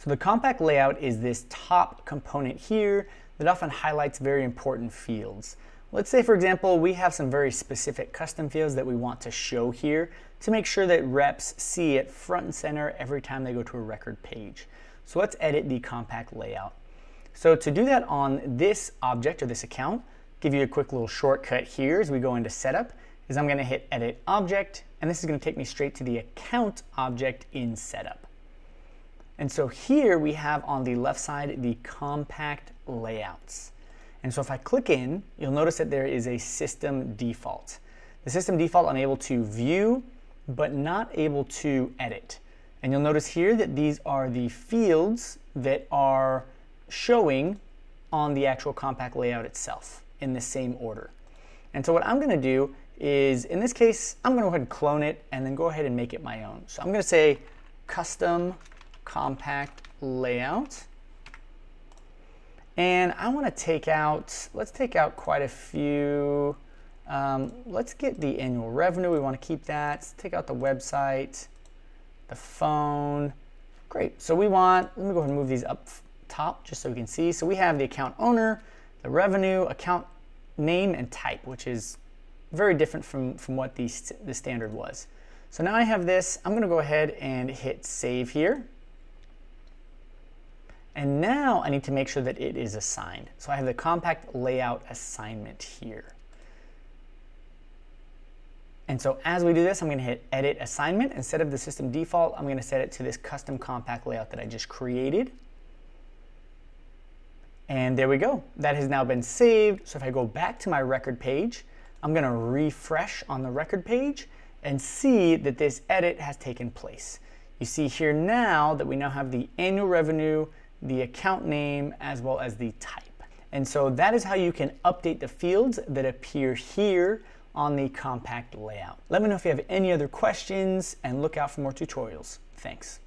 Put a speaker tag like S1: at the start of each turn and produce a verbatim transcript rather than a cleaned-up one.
S1: So the compact layout is this top component here that often highlights very important fields. Let's say, for example, we have some very specific custom fields that we want to show here to make sure that reps see it front and center every time they go to a record page. So let's edit the compact layout. So to do that on this object or this account, give you a quick little shortcut here as we go into setup, is I'm going to hit edit object, and this is going to take me straight to the account object in setup. And so here we have on the left side the compact layouts. And so if I click in, you'll notice that there is a system default. The system default I'm able to view, but not able to edit. And you'll notice here that these are the fields that are showing on the actual compact layout itself in the same order. And so what I'm going to do is, in this case, I'm going to go ahead and clone it and then go ahead and make it my own. So I'm going to say custom compact layout. And I want to take out, let's take out quite a few. Um, let's get the annual revenue. We want to keep that. Let's take out the website, the phone. Great. So we want, let me go ahead and move these up top just so we can see. So we have the account owner, the revenue, account name, and type, which is very different from, from what the, the standard was. So now I have this. I'm going to go ahead and hit save here. And now I need to make sure that it is assigned. So I have the compact layout assignment here. And so as we do this, I'm going to hit edit assignment. Instead of the system default, I'm going to set it to this custom compact layout that I just created. And there we go. That has now been saved. So if I go back to my record page, I'm going to refresh on the record page and see that this edit has taken place. You see here now that we now have the annual revenue, the account name, as well as the type. And so that is how you can update the fields that appear here on the compact layout. Let me know if you have any other questions, and look out for more tutorials. Thanks.